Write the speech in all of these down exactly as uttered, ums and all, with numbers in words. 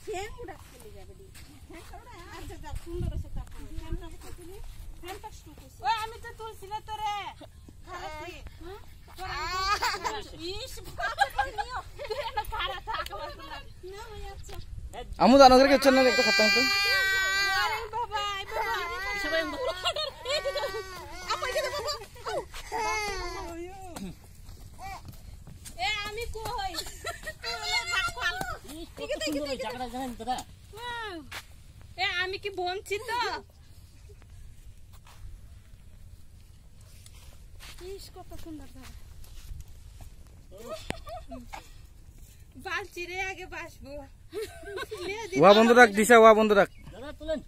ঠ্যাং উড়া চলে যাবে দি ঠ্যাং উড়া আচ্ছা যা সুন্দর আছে তা ঠ্যাংটা কইছিলি ঠ্যাংটা স্টু কইছিস ওই আমি তো তুলছিল তোরে খারাপি হ্যাঁ ইস বাবা নিও তুই না খারা থাক না ভাই আচ্ছা আমু জানো করে কিছু না একটা খাতাম তো আরে বাবা এই বাবা সবাই আপা গেলে বাবা এ আমি কই কত সুন্দর এই জায়গাটা জানেন দাদা এ আমি কি বঞ্চিত ইস কত সুন্দর জায়গা বালছি রে আগে বাসবো ওয়া বন্ধ রাখ দিশা ওয়া বন্ধ রাখ দাদা তুলেন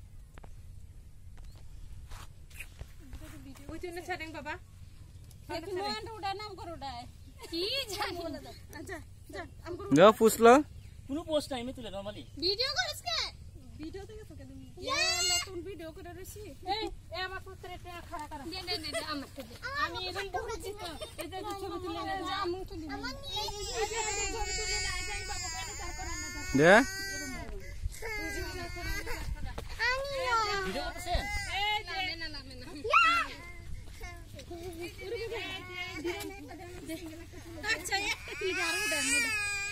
ওই জন্য ছাড়েন বাবা মন উড়া নাম করে উড়ায় কি জানি আচ্ছা যা আম করু যাও পুছলো কোনো পোস্ট নাই আমি তুলে নরমালি ভিডিও করিস কে ভিডিও থেকে তোকে তুমি এ নতুন ভিডিও করে রইছি এই এ আমার পুত্রটা খাড়া করা দে দে দে আমার দে আমি এরকম বলছি তো এই যে ছবি তুলে না যা আমি তুলি আমার নিয়ে এই যে ছবি তুলে না যাই বাবা কেন তা করে না দে আমি ভিডিও করতেছেন এই যে না না না আচ্ছা একটা কি দাঁড় উড়া মুড়া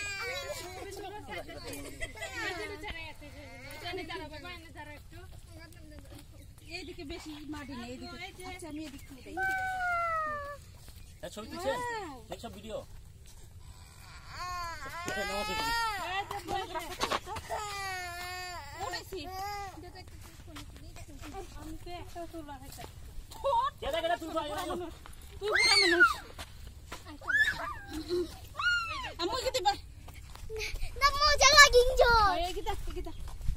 এইদিকে বেশি মাটি নেই এইদিকে আচ্ছা আমি এদিকে তুলে দেই এই ছবি তুলছেন এই সব ভিডিও এটা নাও আছে উড়াইছি আমি তো একটা তুলা খাইছি কেডা কেডা তুলবা তুই বুড়া মানুষ আমু কি দিবা না মজা লাগিং জো এই কি দা কি দা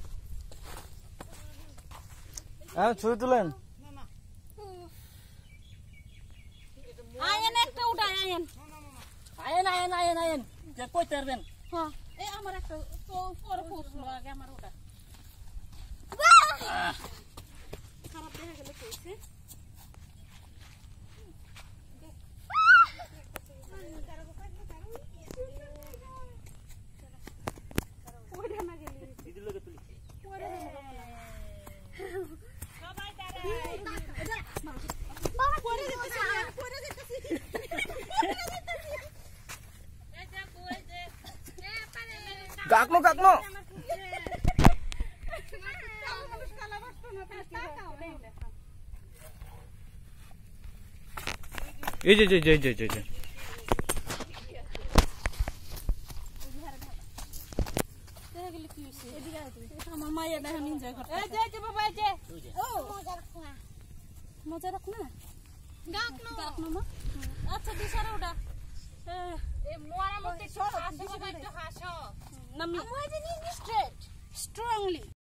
হ্যাঁ ছবি তুলেন আয়ন একটা উঠায় আয়ন আয়েন আয়েন আয়েন আয়েন যে কই তারবেন হ্যাঁ এই আমার একটা তো পরে ফুসলো আগে আমার ওটা খারাপ দেখা গেল কইছে ওইটা না গেলি দিদির লগে তুলি ওইটা না সবাই দাঁড়ায় বাবা পরে যেতেছি পরে যেতেছি এই যে কই যে এ পারে কাকনো কাকনো এই যে যে যে যে যে যে আমার মায়ের দেখেন এনজয় করতে এই যে যে বাবা এই যে ও মজা রাখো না মজা রাখ না গাক না গাক না মা আচ্ছা দিশারে ওটা এ মোয়ার মধ্যে হাসো একটু হাসো নামি মজা নিয়ে স্ট্রেট স্ট্রংলি